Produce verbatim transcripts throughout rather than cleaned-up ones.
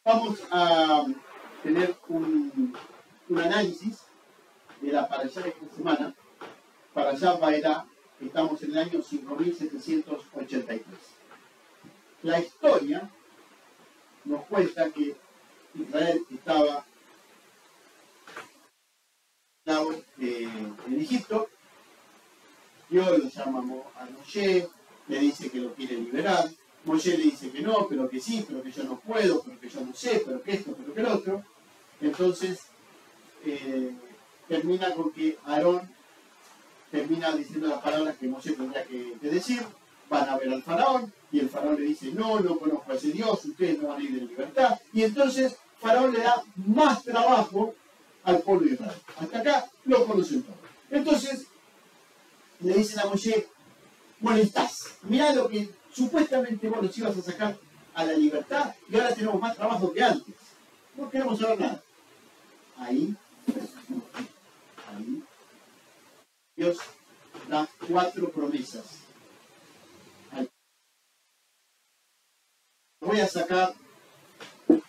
Vamos a tener un, un análisis de la parashá de esta semana. Parashá Vaerá, estamos en el año cinco mil setecientos ochenta y tres. La historia nos cuenta que Israel estaba eh, en Egipto. Dios lo llama a Moshe, le dice que lo quiere liberar. Moshe le dice que no, pero que sí, pero que yo no puedo, pero que yo no sé, pero que esto, pero que lo otro. Entonces, eh, termina con que Aarón termina diciendo las palabras que Moshe tendría que, que decir. Van a ver al faraón, y el faraón le dice, no, no conozco a ese Dios, ustedes no van a ir en libertad. Y entonces, faraón le da más trabajo al pueblo de Israel. Hasta acá lo conocen todos. Entonces, le dicen a Moshe, molestás, mirá lo que supuestamente vos nos ibas a sacar a la libertad y ahora tenemos más trabajo que antes. No queremos saber nada. Ahí, ahí, Dios da cuatro promesas. Voy a sacar de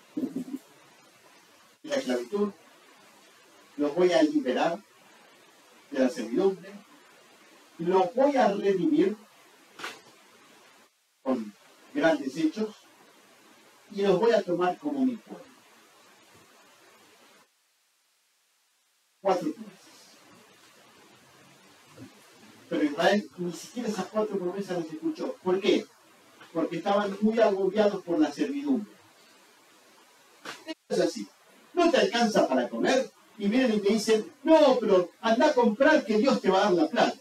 la esclavitud, los voy a liberar de la servidumbre, los voy a redimir con grandes hechos y los voy a tomar como mi pueblo. Cuatro promesas. Pero Israel ni siquiera esas cuatro promesas las escuchó. ¿Por qué? Porque estaban muy agobiados por la servidumbre. Es así. No te alcanza para comer y vienen y te dicen, no, pero anda a comprar que Dios te va a dar la plata.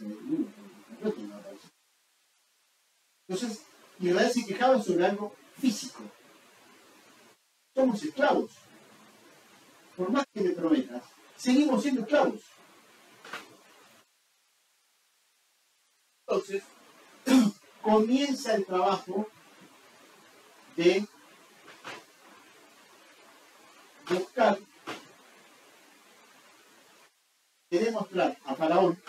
Entonces, Israel se quejaba sobre algo físico. Somos esclavos. Por más que me prometas, seguimos siendo esclavos. Entonces, comienza el trabajo de buscar, de demostrar a Faraón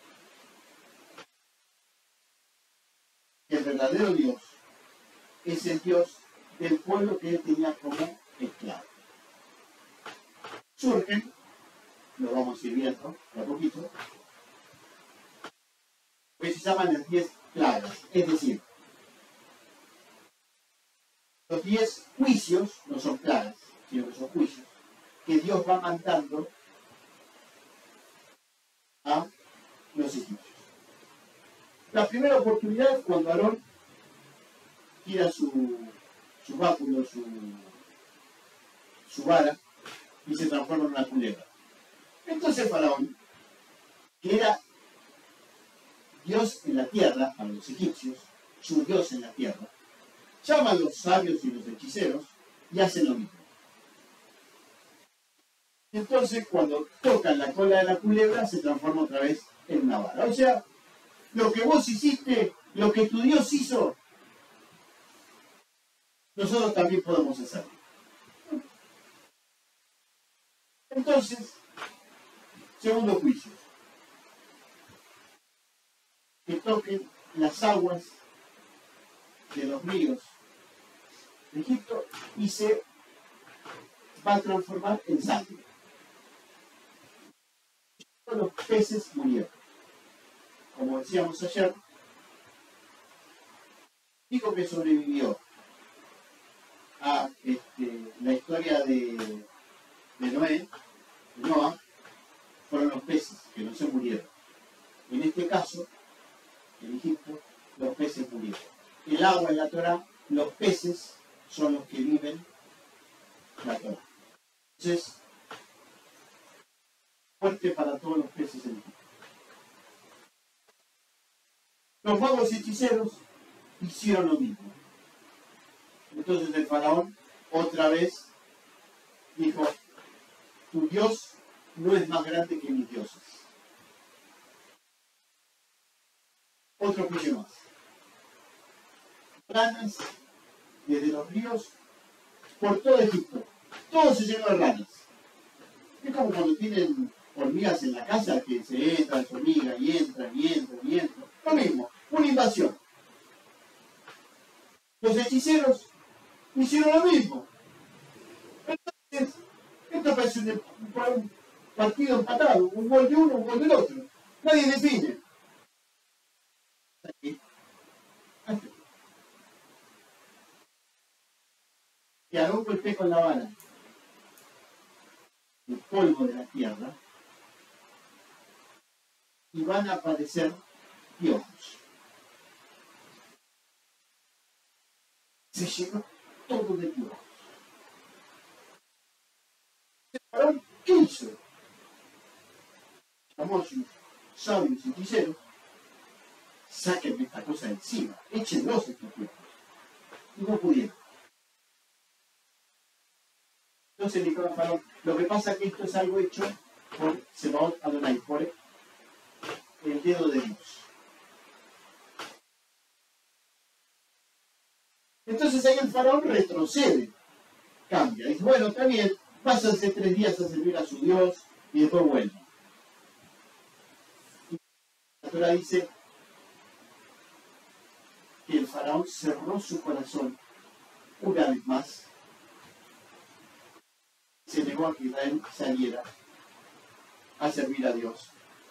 que el verdadero Dios es el Dios del pueblo que él tenía como esclavo. Surgen, lo vamos a ir viendo de a poquito, que se llaman las diez plagas, es decir, los diez juicios, no son plagas, sino que son juicios, que Dios va mandando a los egipcios. La primera oportunidad es cuando Aarón tira su, su báculo, su, su vara, y se transforma en una culebra. Entonces Faraón, que era Dios en la tierra, para los egipcios, su Dios en la tierra, llama a los sabios y los hechiceros y hacen lo mismo. Entonces, cuando tocan la cola de la culebra, se transforma otra vez en una vara. O sea, lo que vos hiciste, lo que tu Dios hizo, nosotros también podemos hacerlo. Entonces, segundo juicio. Que toquen las aguas de los ríos de Egipto y se va a transformar en sangre. Los peces murieron. Como decíamos ayer, el único que sobrevivió a este, la historia de, de Noé, de Noah, fueron los peces, que no se murieron. En este caso, en Egipto, los peces murieron. El agua en la Torá, los peces son los que viven la Torá. Entonces, fuerte para todos los peces en Egipto. Los magos hechiceros hicieron lo mismo. Entonces el faraón otra vez dijo, tu Dios no es más grande que mis dioses. Otro juicio más. Ranas desde los ríos por todo Egipto. Todo se llenó de ranas. Es como cuando tienen hormigas en la casa que se entran, se hormigas y entran y entran y entran. Lo mismo, una invasión. Los hechiceros hicieron lo mismo. Esto parece un, un partido empatado, un gol de uno, un gol del otro. Nadie define. Aquí. Aquí. Y Aarón golpea con la vara el polvo de la tierra y van a aparecer piojos. Se llenó todo de piojos. Aarón, ¿qué hizo? Llamó a sus sabios hechiceros, sáquenme esta cosa de encima, échenlos estos piojos. Y no pudieron. Entonces le dijeron a Faraón, lo que pasa es que esto es algo hecho por Sebaot Adonai, por el dedo de Dios. Entonces ahí el Faraón retrocede, cambia, dice, bueno, está bien, pásense tres días a servir a su Dios y después vuelve. Y la Torah dice que el Faraón cerró su corazón una vez más, se negó a que Israel saliera a servir a Dios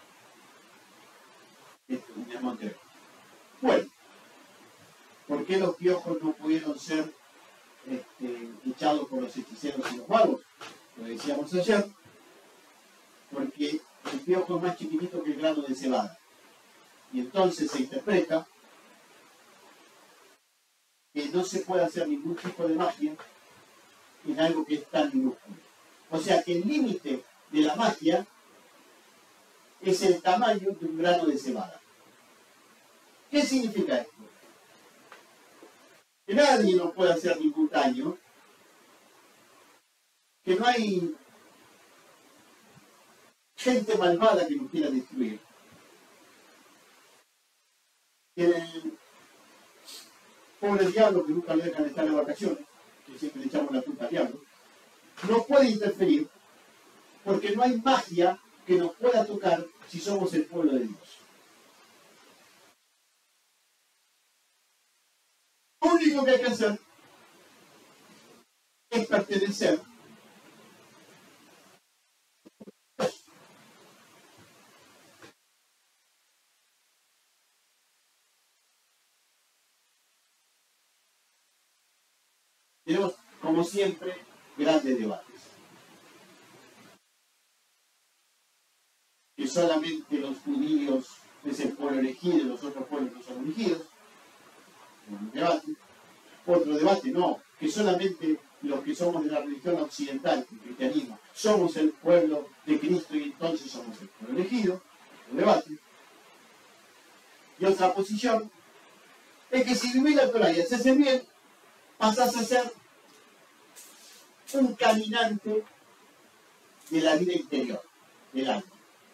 en el monte. Bueno, ¿por qué los piojos no pudieron ser este, echados por los hechiceros y los magos? Lo decíamos ayer, porque el piojo es más chiquitito que el grano de cebada. Y entonces se interpreta que no se puede hacer ningún tipo de magia en algo que es tan minúsculo. O sea que el límite de la magia es el tamaño de un grano de cebada. ¿Qué significa esto? Que nadie nos puede hacer ningún daño, que no hay gente malvada que nos quiera destruir, que el pobre diablo, que nunca lo dejan estar de vacaciones, que siempre le echamos la culpa al diablo, no puede interferir porque no hay magia que nos pueda tocar si somos el pueblo de Dios. Lo único que hay que hacer es pertenecer a Dios. Tenemos, como siempre, grandes debates. Que solamente los judíos es el pueblo elegido y los otros pueblos no son elegidos. Un debate. Otro debate, no, que solamente los que somos de la religión occidental, el cristianismo, somos el pueblo de Cristo y entonces somos el pueblo elegido. Un debate. Y otra posición es que si vivís la Torah y haces bien, pasás a ser un caminante de la vida interior, del alma.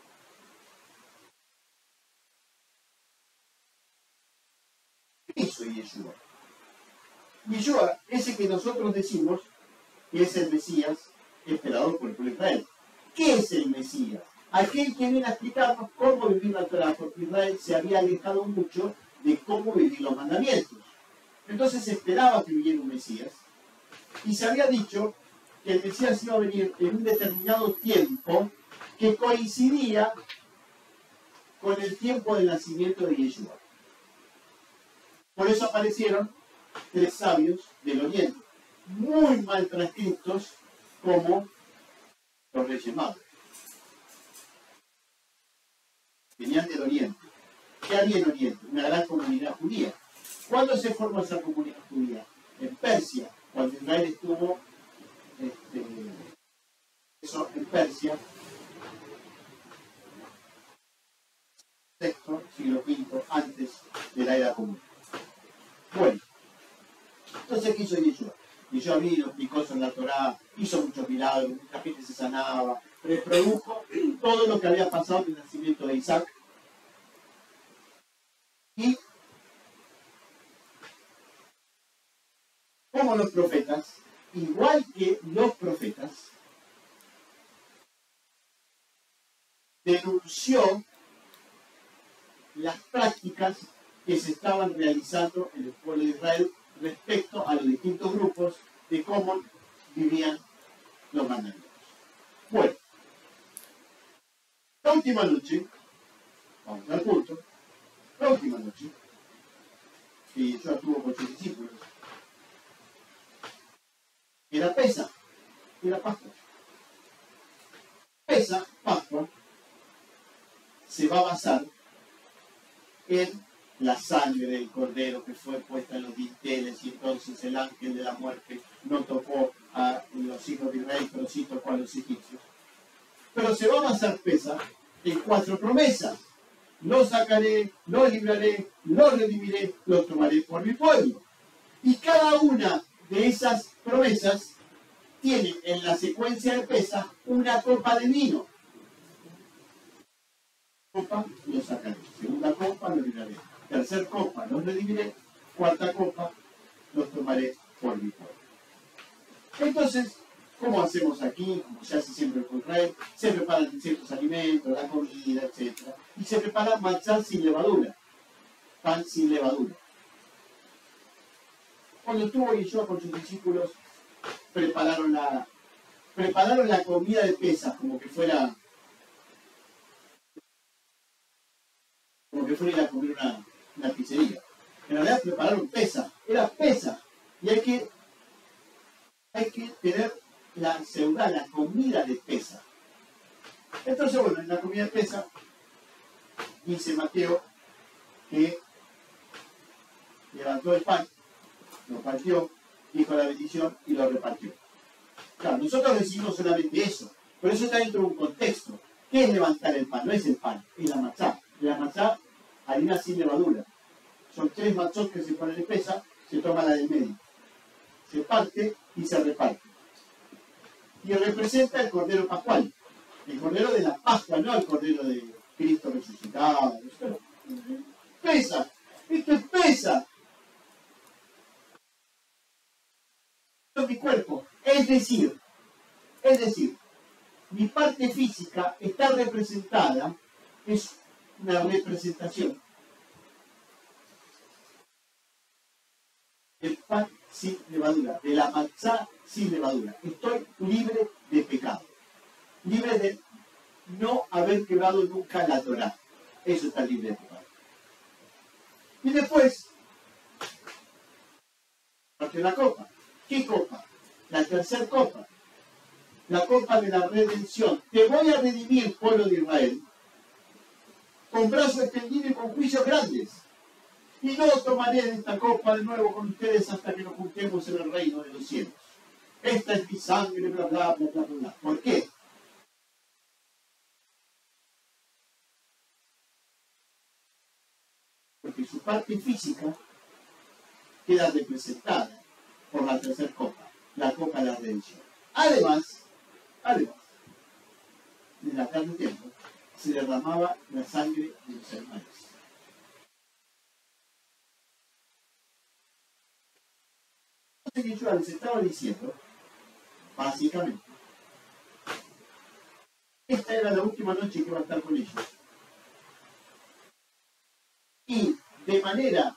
¿Qué hizo Yeshua? Yeshua, ese que nosotros decimos que es el Mesías esperado por el pueblo de Israel. ¿Qué es el Mesías? Aquel que viene a explicarnos cómo vivir la Torah, porque Israel se había alejado mucho de cómo vivir los mandamientos. Entonces esperaba que viniera un Mesías y se había dicho que el Mesías iba a venir en un determinado tiempo que coincidía con el tiempo del nacimiento de Yeshua. Por eso aparecieron tres sabios del Oriente, muy mal transcritos como los Reyes Magos. Venían del Oriente. ¿Qué había en Oriente? Una gran comunidad judía. ¿Cuándo se formó esa comunidad judía? En Persia, cuando Israel estuvo este, eso, en Persia, sexto, siglo quinto, antes de la era común. Bueno, entonces, ¿qué hizo Yeshua? Yeshua vino, explicó sobre la Torá, hizo muchos milagros, mucha gente se sanaba, reprodujo todo lo que había pasado en el nacimiento de Isaac. Y, como los profetas, igual que los profetas, denunció las prácticas que se estaban realizando en el pueblo de Israel respecto a los distintos grupos de cómo vivían los mandamientos. Bueno, la última noche, vamos al punto, la última noche, que yo estuve con sus discípulos, era Pesa, era Pascua. Pesa, Pascua, se va a basar en la sangre del cordero que fue puesta en los dinteles, y entonces el ángel de la muerte no tocó a los hijos de Israel, pero sí tocó a los egipcios. Pero se va a basar Pesa en cuatro promesas. Los sacaré, los libraré, los redimiré, los tomaré por mi pueblo. Y cada una de esas promesas tiene en la secuencia de Pesa una copa de vino. Copa, los sacaré. Segunda copa, los libraré. Tercer copa, los redimiré. Cuarta copa, los tomaré por mi pueblo. Entonces, ¿cómo hacemos aquí? Como se hace siempre con Israel, se preparan ciertos alimentos, la comida, etcétera. Y se prepara matzá sin levadura, pan sin levadura. Cuando estuvo Yeshua con sus discípulos, prepararon la, prepararon la comida de Pesaj como que fuera como que fuera ir a comer una, una pizzería. En realidad prepararon Pesaj, era Pesaj, y hay que, hay que tener la seudá, la comida de Pesaj. Entonces, bueno, en la comida de Pesaj, dice Mateo que levantó el pan, lo partió, dijo la bendición y lo repartió. Claro, nosotros decimos solamente eso, pero eso está dentro de un contexto. ¿Qué es levantar el pan? No es el pan, es la matzá. La matzá, harina sin levadura. Son tres matzot que se ponen en Pesaj, se toma la del medio. Se parte y se reparte. Y representa el Cordero Pascual. El Cordero de la Pascua, no el Cordero de Cristo resucitado. Pesaj. Esto es Pesaj. Esto es mi cuerpo. Es decir, es decir, mi parte física está representada, es una representación. El pan sin levadura, de la matzá sin levadura. Estoy libre de pecado. Libre de no haber quebrado nunca la Torá. Eso está libre de pecado. Y después, parte la copa. ¿Qué copa? La tercera copa. La copa de la redención. Te voy a redimir, pueblo de Israel, con brazo extendido y con juicios grandes. Y no tomaré de esta copa de nuevo con ustedes hasta que nos juntemos en el reino de los cielos. Esta es mi sangre, bla, bla, bla, bla, bla. ¿Por qué? Porque su parte física queda representada por la tercera copa, la copa de la redención. Además, además, en la tarde tiempo, se derramaba la sangre de los animales. Entonces, que yo les estaba diciendo, básicamente, esta era la última noche que iba a estar con ellos. Y de manera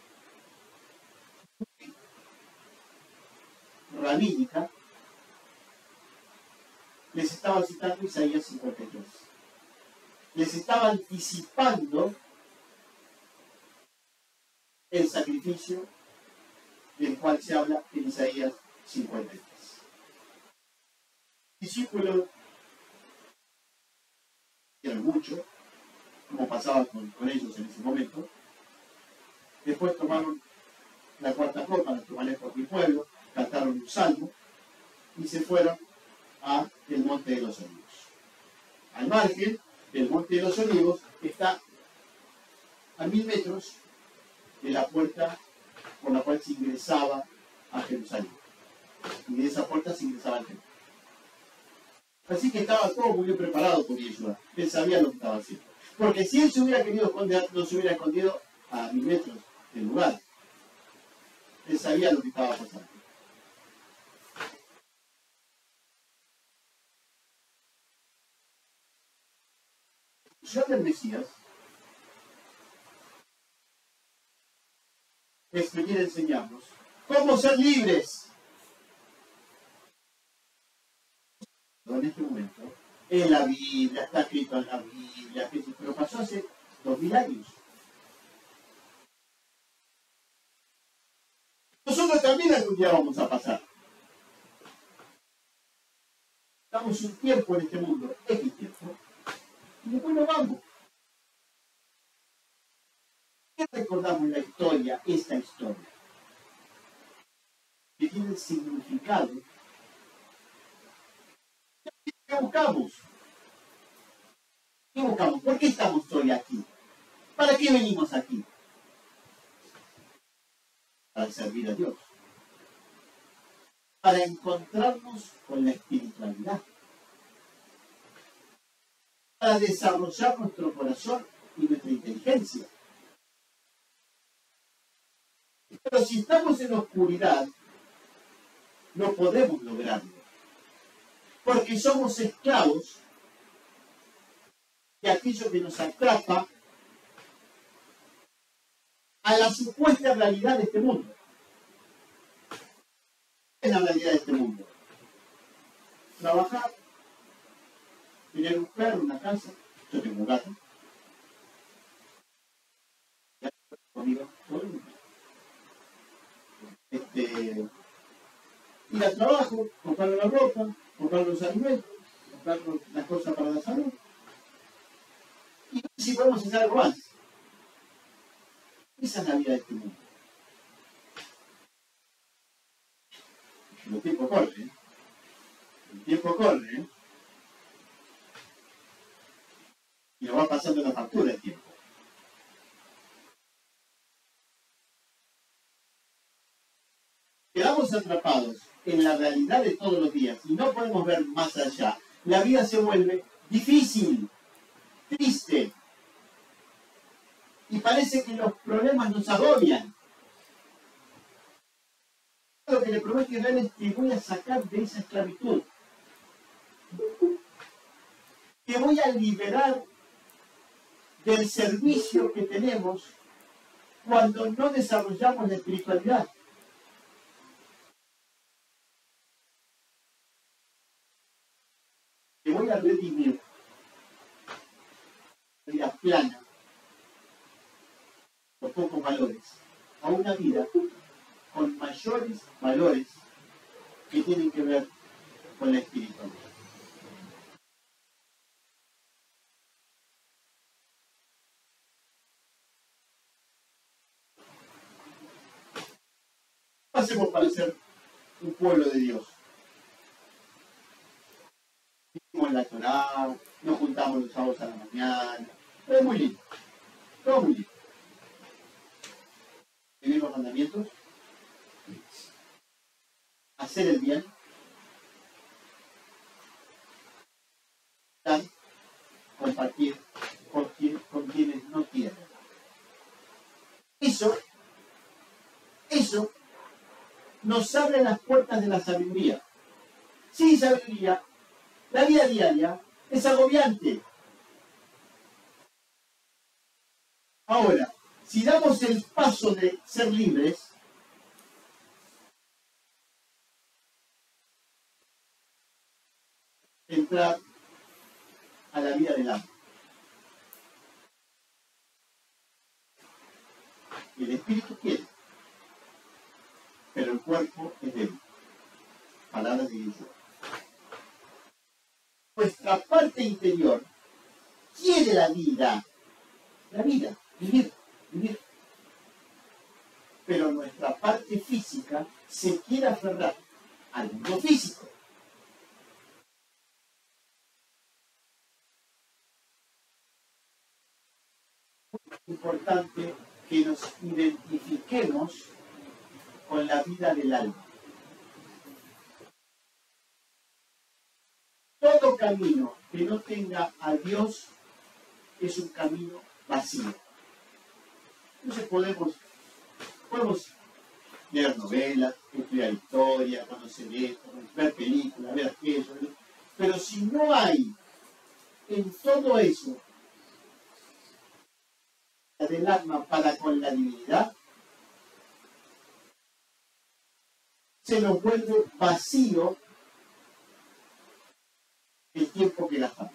rabínica, les estaba citando Isaías cincuenta y tres. Les estaba anticipando el sacrificio del cual se habla en Isaías cincuenta y tres. Discípulos eran mucho, como pasaba con, con ellos en ese momento. Después tomaron la cuarta copa, la tomaré por mi pueblo, cantaron un salmo y se fueron a el Monte de los Olivos. Al margen del Monte de los Olivos está a mil metros de la puerta por la cual se ingresaba a Jerusalén. Y de esa puerta se ingresaba al templo. Así que estaba todo muy bien preparado por Yeshua. Él sabía lo que estaba haciendo. Porque si él se hubiera querido esconder, no se hubiera escondido a mil metros del lugar. Él sabía lo que estaba pasando. La función del Mesías es venir a enseñarnos cómo ser libres. en este momento, en la Biblia, está escrito en la Biblia, pero pasó hace dos mil años. Nosotros también algún día vamos a pasar. Estamos un tiempo en este mundo, X tiempo, y después nos vamos. ¿Qué recordamos la historia, esta historia? Que tiene el significado. ¿Qué buscamos? ¿Qué buscamos? ¿Por qué estamos hoy aquí? ¿Para qué venimos aquí? Para servir a Dios. Para encontrarnos con la espiritualidad. Para desarrollar nuestro corazón y nuestra inteligencia. Pero si estamos en la oscuridad, no podemos lograrlo. Porque somos esclavos de aquello que nos atrapa a la supuesta realidad de este mundo. ¿Qué es la realidad de este mundo? Trabajar, tener un perro, una casa. Yo tengo un gato. Conmigo, todo el mundo. Este, ir al trabajo, comprar la ropa, comprar los alimentos, comprar las cosas para la salud. Y no sé si podemos hacer algo más. Esa es la vida de este mundo. El tiempo corre, ¿eh? El tiempo corre, ¿eh? Y nos va pasando la factura el tiempo. Quedamos atrapados en la realidad de todos los días y no podemos ver más allá. La vida se vuelve difícil, triste, y parece que los problemas nos agobian. Lo que le prometo a Israel es que voy a sacar de esa esclavitud. Que voy a liberar del servicio que tenemos cuando no desarrollamos la espiritualidad. Que voy a redimir una vida plana, con pocos valores, a una vida con mayores valores que tienen que ver con la espiritualidad. ¿Qué hacemos para ser un pueblo de Dios? Vivimos en la Torá, nos juntamos los sábados a la mañana, todo muy lindo, todo muy lindo. Vivir los mandamientos, hacer el bien, dar, compartir con, quien, con quienes no tienen. Eso, eso nos abre las puertas de la sabiduría. Sin sabiduría, la vida diaria es agobiante. Ahora, si damos el paso de ser libres, entrar a la vida del alma. El espíritu quiere, pero el cuerpo es débil. Palabras de Yeshua. Nuestra parte interior quiere la vida, la vida, vivir, vivir. Pero nuestra parte física se quiere aferrar al mundo físico. Es importante que nos identifiquemos con la vida del alma. Todo camino que no tenga a Dios es un camino vacío. Entonces podemos, podemos leer novelas, estudiar historia, conocer esto, ver películas, ver aquello, pero si no hay en todo eso del alma para con la divinidad, se nos vuelve vacío el tiempo que gastamos.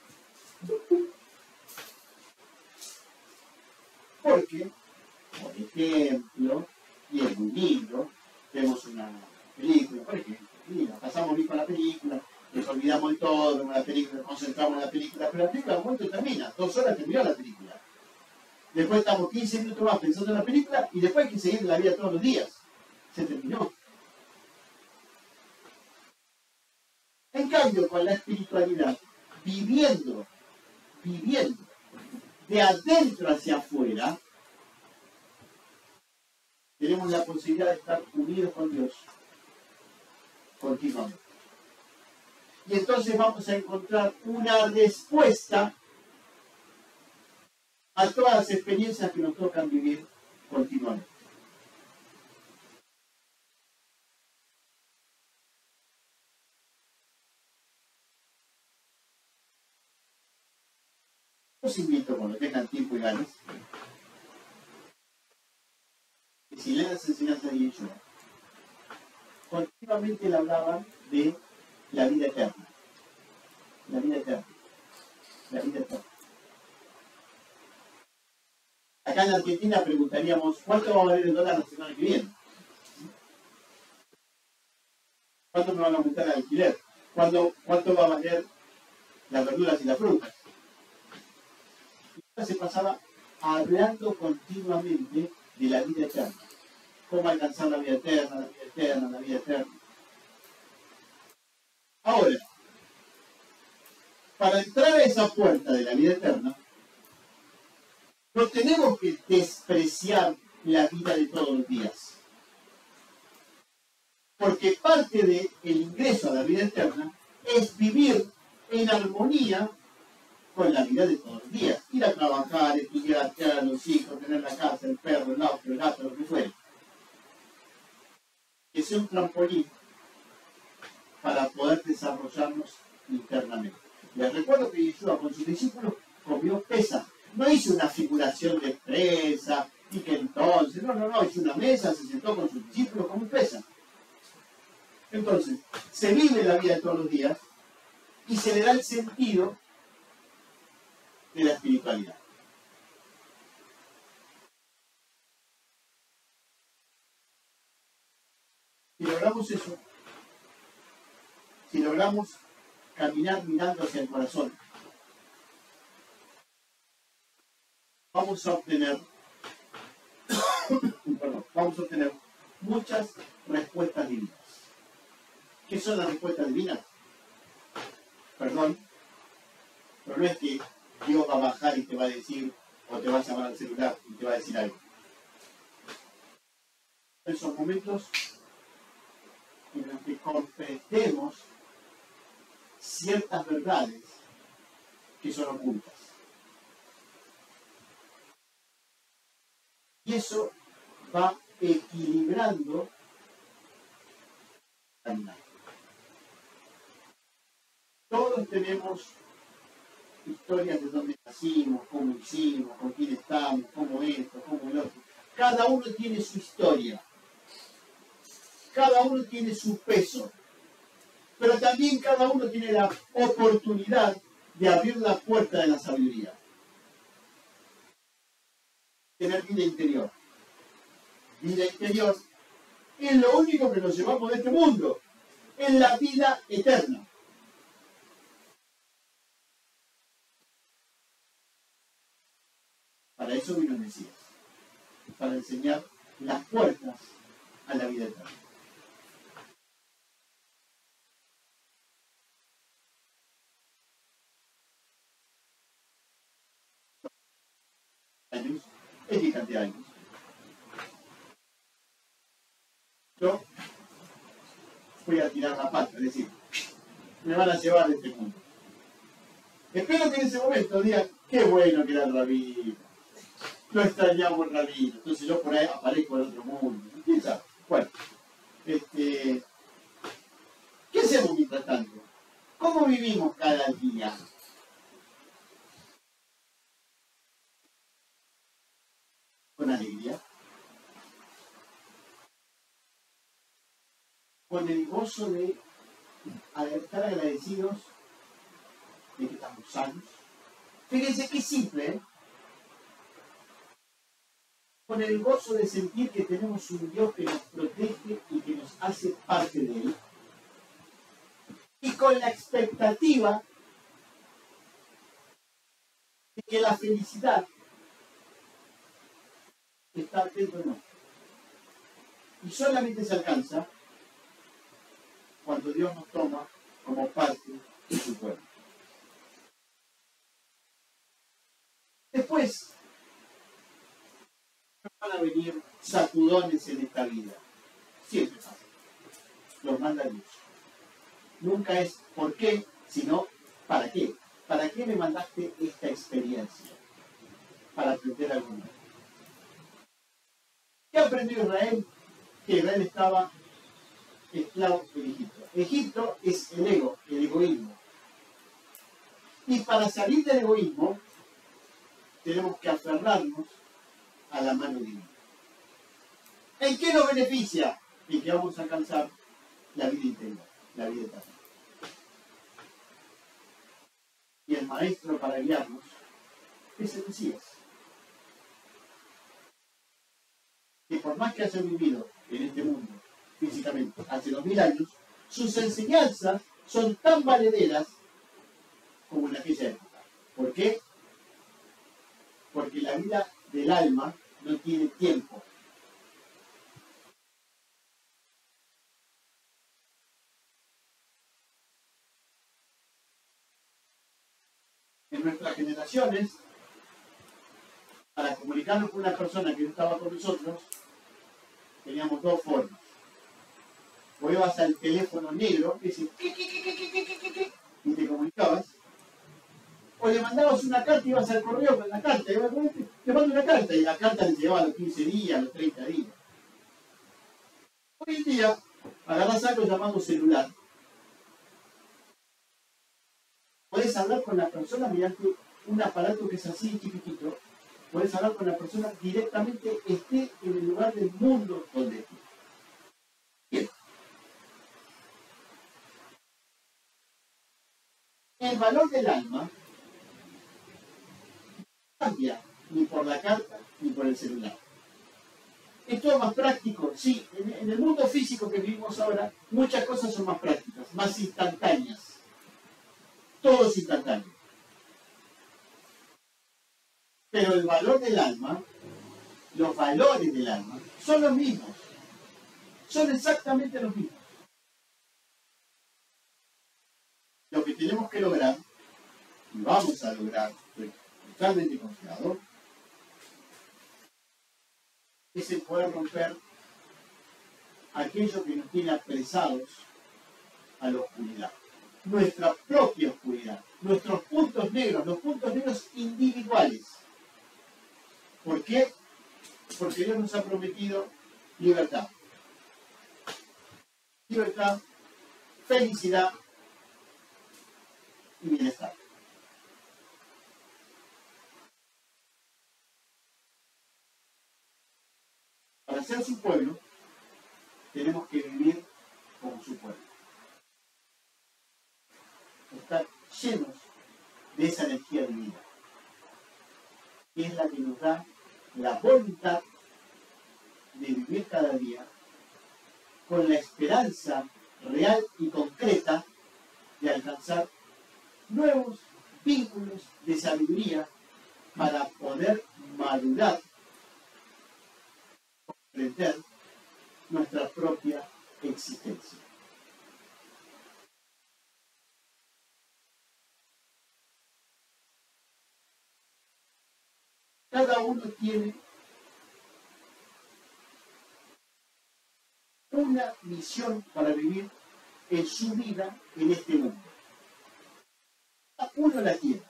Porque, por ejemplo, y es muy lindo, vemos una película, por ejemplo, y la pasamos bien con la película, nos olvidamos de todo, vemos la película, nos concentramos en la película, pero la película en un momento termina, dos horas terminó la película. Después estamos quince minutos más pensando en la película y después hay que seguir la vida todos los días. Se terminó. En cambio, con la espiritualidad, viviendo, viviendo de adentro hacia afuera, tenemos la posibilidad de estar unidos con Dios continuamente. Y entonces vamos a encontrar una respuesta a todas las experiencias que nos tocan vivir continuamente. Los invito, cuando tengan tiempo y ganas, que si leen las enseñanzas de Yeshua, continuamente le hablaban de la vida eterna. La vida eterna. La vida eterna. Acá en Argentina preguntaríamos, ¿cuánto va a valer el dólar la semana que viene? ¿Cuánto me van a aumentar el alquiler? ¿Cuánto, cuánto va a valer las verduras y las frutas? Y se pasaba hablando continuamente de la vida eterna. Cómo alcanzar la vida eterna, la vida eterna, la vida eterna. Ahora, para entrar a esa puerta de la vida eterna, no tenemos que despreciar la vida de todos los días. Porque parte del ingreso a la vida eterna es vivir en armonía con la vida de todos los días. Ir a trabajar, estudiar, criar a los hijos, tener la casa, el perro, el auto, el gato, lo que fuere. Que sea un trampolín para poder desarrollarnos internamente. Les recuerdo que Yeshua con sus discípulos comió pesa. No hizo una figuración de presa y que entonces, no, no, no, hizo una mesa, se sentó con sus discípulos como pesa. Entonces, se vive la vida de todos los días y se le da el sentido de la espiritualidad. Si logramos eso, si logramos caminar mirando hacia el corazón, vamos a obtener, perdón, vamos a obtener muchas respuestas divinas. ¿Qué son las respuestas divinas? Perdón, pero no es que Dios va a bajar y te va a decir, o te va a llamar al celular y te va a decir algo. En esos momentos en los que comprendemos ciertas verdades que son ocultas. Y eso va equilibrando la vida. Todos tenemos historias de dónde nacimos, cómo hicimos, con quién estamos, cómo esto, cómo el otro. Cada uno tiene su historia. Cada uno tiene su peso. Pero también cada uno tiene la oportunidad de abrir la puerta de la sabiduría. Tener vida interior. Vida interior es lo único que nos llevamos de este mundo. Es la vida eterna. Para eso vino el Mesías. Para enseñar las puertas a la vida eterna. Años, X cantidad de años. Yo voy a tirar la pata, es decir, me van a llevar de este mundo. Espero que en ese momento digan, qué bueno que era el rabino, lo extrañamos el rabino, entonces yo por ahí aparezco en otro mundo. ¿Quién sabe? Bueno, este, ¿qué hacemos mientras tanto? ¿Cómo vivimos cada día? Con alegría, con el gozo de estar agradecidos de que estamos sanos. Fíjense qué simple, ¿eh? Con el gozo de sentir que tenemos un Dios que nos protege y que nos hace parte de Él. Y con la expectativa de que la felicidad está dentro de nosotros. Y solamente se alcanza cuando Dios nos toma como parte de su pueblo. Después van a venir sacudones en esta vida. Siempre pasa. Los manda Dios. Nunca es por qué, sino para qué. ¿Para qué me mandaste esta experiencia? Para aprender algo nuevo. ¿Qué aprendió Israel? Que Israel estaba esclavo en Egipto. Egipto es el ego, el egoísmo. Y para salir del egoísmo, tenemos que aferrarnos a la mano divina. ¿En qué nos beneficia? En que vamos a alcanzar la vida interior, la vida eterna. Y el maestro para guiarnos es el Mesías. Que por más que haya vivido en este mundo físicamente hace dos mil años, sus enseñanzas son tan valederas como en aquella época. ¿Por qué? Porque la vida del alma no tiene tiempo. En nuestras generaciones, para comunicarnos con una persona que no estaba con nosotros, teníamos dos formas. O ibas al teléfono negro, que dice, y te comunicabas, o le mandabas una carta y ibas al correo con la carta, y te mando una carta, y la carta le llevaba a los quince días, a los treinta días. Hoy en día, agarrás algo llamado celular. Podés hablar con la persona mediante un aparato que es así chiquitito. Podés hablar con la persona directamente, esté en el lugar del mundo donde esté. Bien. El valor del alma no cambia ni por la carta ni por el celular. Es todo más práctico, sí. En, en el mundo físico que vivimos ahora, muchas cosas son más prácticas, más instantáneas. Todo es instantáneo. Pero el valor del alma, los valores del alma, son los mismos. Son exactamente los mismos. Lo que tenemos que lograr, y vamos a lograr, estoy totalmente confiado, es el poder romper aquello que nos tiene apresados a la oscuridad. Nuestra propia oscuridad, nuestros puntos negros, los puntos negros individuales. ¿Por qué? Porque Dios nos ha prometido libertad. Libertad, felicidad y bienestar. Para ser su pueblo, tenemos que vivir como su pueblo. Estar llenos de esa energía divina, que es la que nos da la voluntad de vivir cada día con la esperanza real y concreta de alcanzar nuevos vínculos de sabiduría para poder madurar, comprender nuestra propia existencia. Cada uno tiene una misión para vivir en su vida en este mundo. Cada uno la tiene.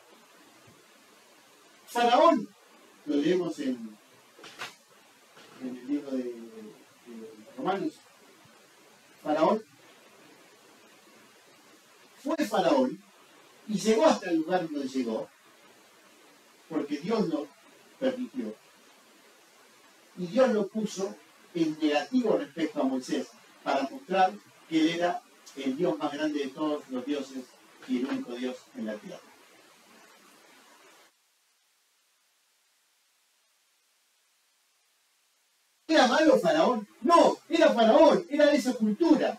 Faraón, lo leemos en, en el libro de, de Romanos, Faraón fue Faraón y llegó hasta el lugar donde llegó porque Dios lo permitió. Y Dios lo puso en negativo respecto a Moisés, para mostrar que él era el Dios más grande de todos los dioses y el único Dios en la tierra. ¿Era malo Faraón? No, era Faraón, era de esa cultura.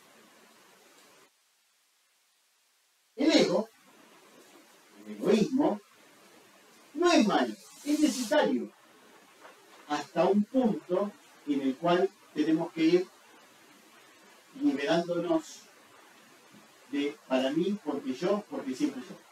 El ego, el egoísmo, no es malo, es necesario. Hasta un punto en el cual tenemos que ir liberándonos de para mí, porque yo, porque siempre yo.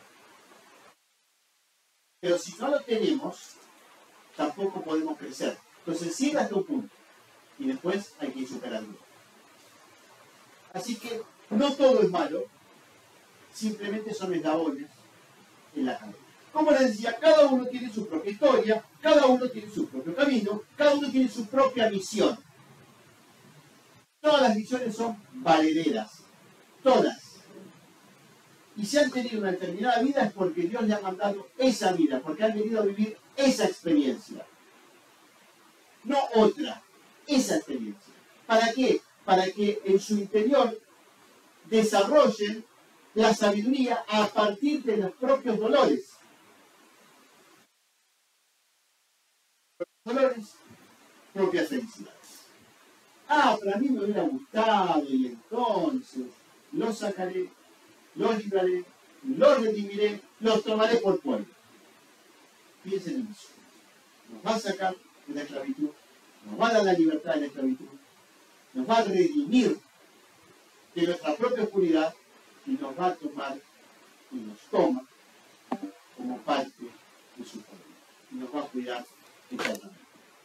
Pero si no lo tenemos, tampoco podemos crecer. Entonces sirve hasta un punto. Y después hay que ir superando. Así que no todo es malo, simplemente son eslabones en la cadena. Como les decía, cada uno tiene su propia historia, cada uno tiene su propio camino, cada uno tiene su propia misión. Todas las misiones son valederas, todas. Y si han tenido una determinada vida es porque Dios le ha mandado esa vida, porque han venido a vivir esa experiencia. No otra, esa experiencia. ¿Para qué? Para que en su interior desarrollen la sabiduría a partir de los propios dolores. Dolores, propias felicidades. Ah, pero a mí me hubiera gustado y entonces los sacaré, los libraré, los redimiré, los tomaré por pueblo. Piensen en eso. Nos va a sacar de la esclavitud, nos va a dar la libertad de la esclavitud, nos va a redimir de nuestra propia oscuridad y nos va a tomar y nos toma como parte de su pueblo y nos va a cuidar eternamente.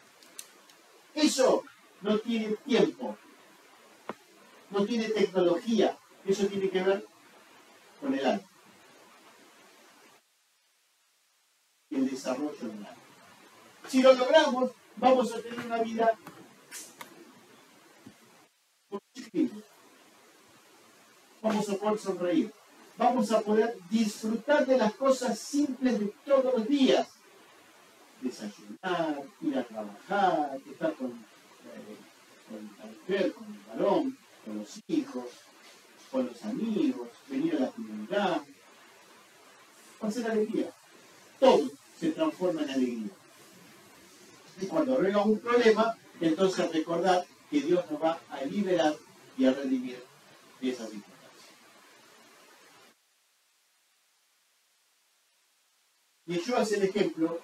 Eso no tiene tiempo, no tiene tecnología, eso tiene que ver con el alma, el desarrollo del alma. Si lo logramos, vamos a tener una vida positiva. Vamos a poder sonreír. Vamos a poder disfrutar de las cosas simples de todos los días. Desayunar, ir a trabajar, estar con, eh, con la mujer, con el varón, con los hijos, con los amigos, venir a la comunidad. Va a ser alegría. Todo se transforma en alegría. Y cuando venga un problema, entonces recordar que Dios nos va a liberar y a redimir de esas circunstancias. Yeshua es el ejemplo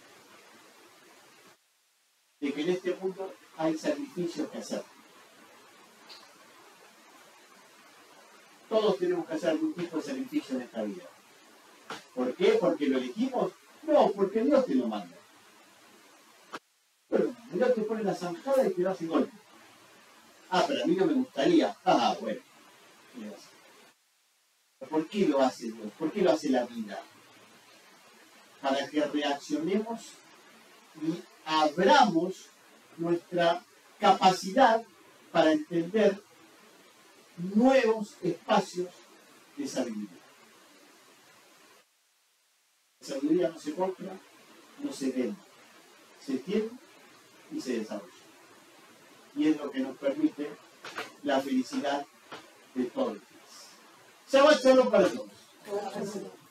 de que en este mundo hay sacrificios que hacer. Todos tenemos que hacer algún tipo de sacrificio en esta vida. ¿Por qué? ¿Porque lo elegimos? No, porque Dios te lo manda. Bueno, Dios te pone la zanjada y te das el golpe. Ah, pero a mí no me gustaría. Ah, bueno. ¿Por qué lo hace Dios? ¿Por qué lo hace la vida? Para que reaccionemos y abramos nuestra capacidad para entender nuevos espacios de sabiduría. La sabiduría no se compra, no se vende, se tiene y se desarrolla. Y es lo que nos permite la felicidad de todos los días. Shabbat shalom para todos.